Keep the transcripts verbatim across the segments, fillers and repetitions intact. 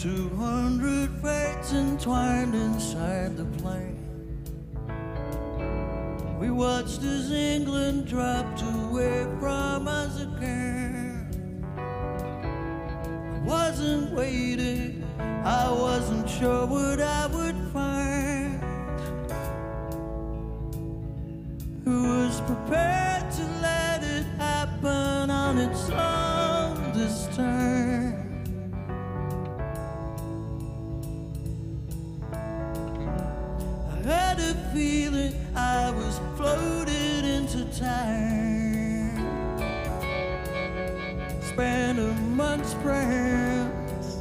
Two hundred fates entwined inside the plane. We watched as England dropped away from us again. I wasn't waiting, I wasn't sure what I would find. Who was prepared to let it happen on its own this time? I had a feeling I was floated into time. Spent a month's friends,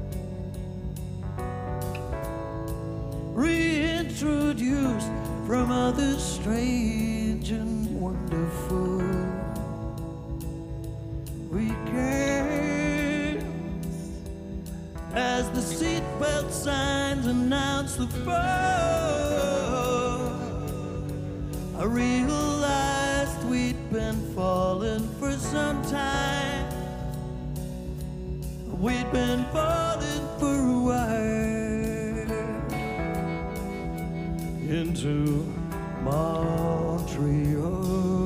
reintroduced from others strange and wonderful weekends. As the seatbelt signs announced the fall, I realized we'd been falling for some time. We'd been falling for a while into Montreal.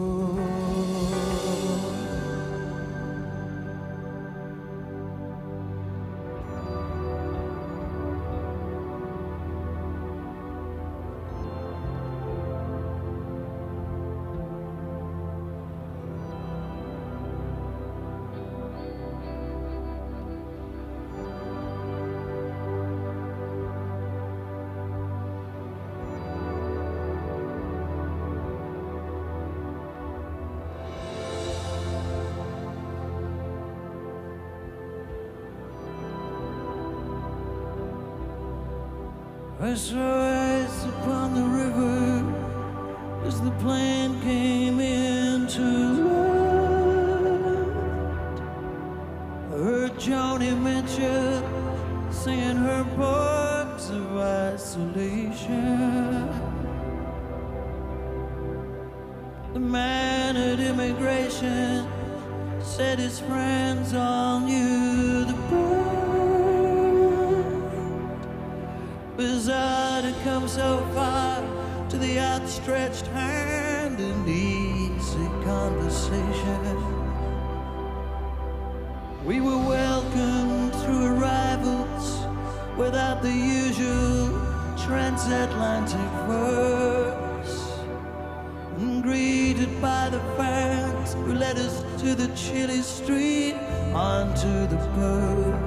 I saw ice upon the river as the plane came into land. I heard Joni Mitchell singing her poems of isolation. The man at immigration said his friends all knew the band. Bizarre to come so far to the outstretched hand in easy conversation. We were welcomed through arrivals without the usual transatlantic verse, and greeted by the fans who led us to the chilly street onto the purse.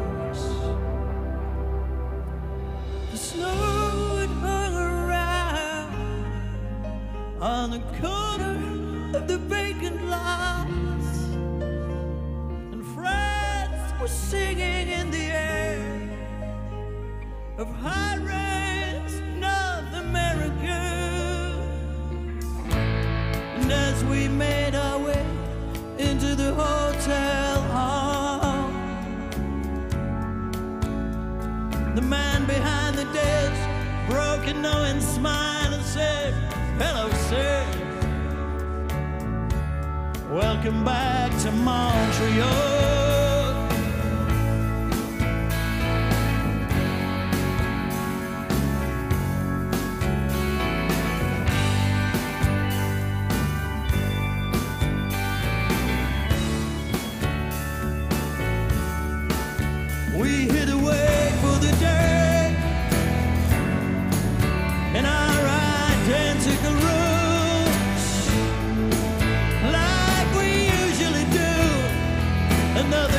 The snow had hung around on the corner of the vacant lots, and friends were singing in the air of high-rise North America. And as we made our way into the hotel hall, the man behind the desk broke a knowing smile and said, "Hello, sir. Welcome back to Montreal." We hid away for the day in our identical rooms, like we usually do, and the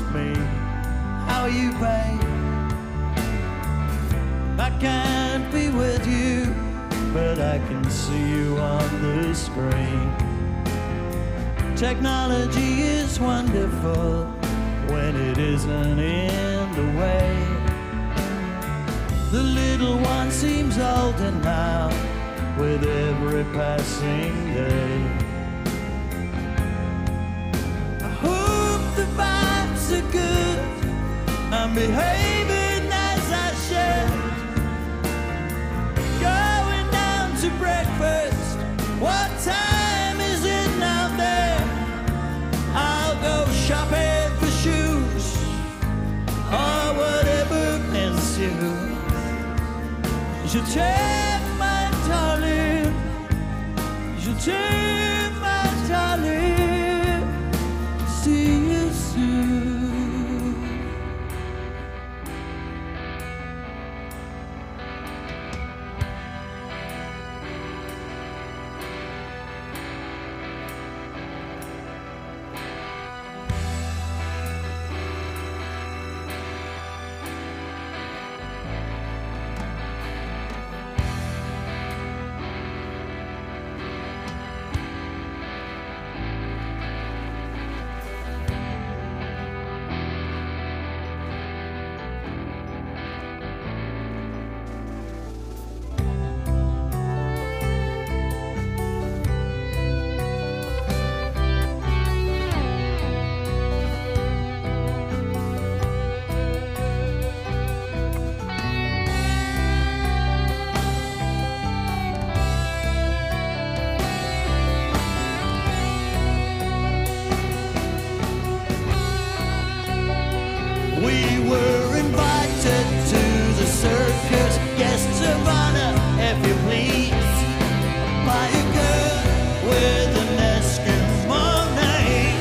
me. How are you, babe? I can't be with you, but I can see you on the screen. Technology is wonderful when it isn't in the way. The little one seems older now with every passing day. I hope the vibes are good, I'm behaving as I should. Going down to breakfast, what time is it now there? I'll go shopping for shoes or whatever ensues. Je t'aime, my darling. Je t'aime, my darling. See you soon. We were invited to the circus, guests of honor, if you please, by a girl with an Eskimo name.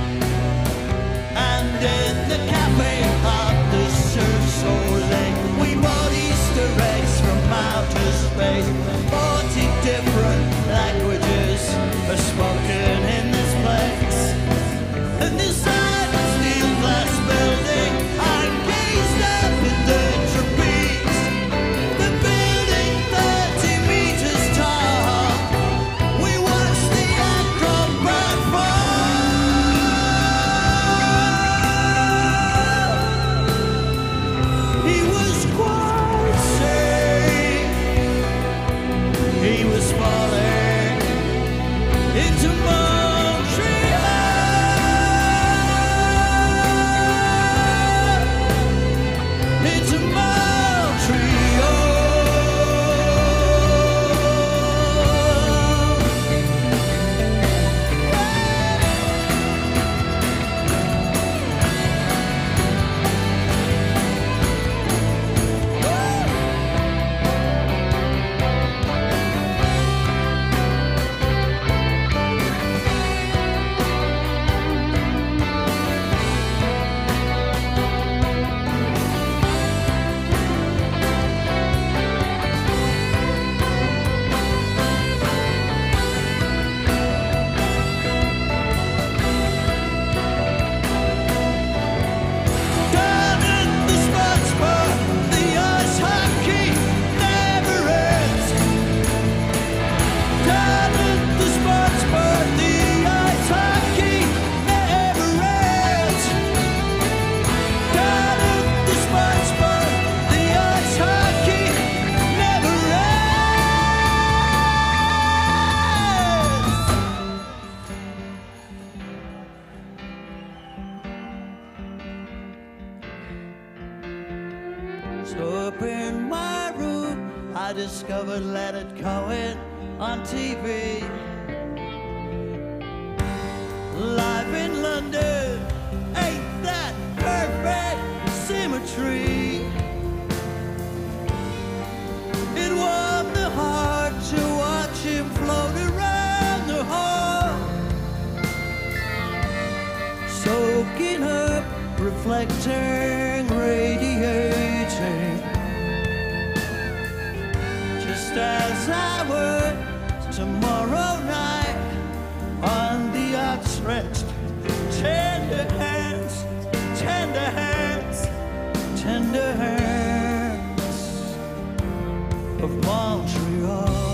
And in the cafe of the Surf Soleil, we bought Easter eggs from outer space. Forty different languages are spoken in this place. And this side steel glass building, I gazed up at the trapeze, the building thirty meters tall. We watched the acrobat fall. He was quite safe. He was falling into into Montreal. Down at the sports bar, the ice hockey never ends. Down at the sports bar, the ice hockey never ends. Down at the sports bar, the ice hockey never ends. So up in my room, I discovered Leonard Cohen on T V. Live in London, ain't that perfect symmetry? It warmed the heart to watch him float around the hall, soaking up, reflecting, radiating, just as I would tomorrow night on the outstretched tender hands, tender of Montreal.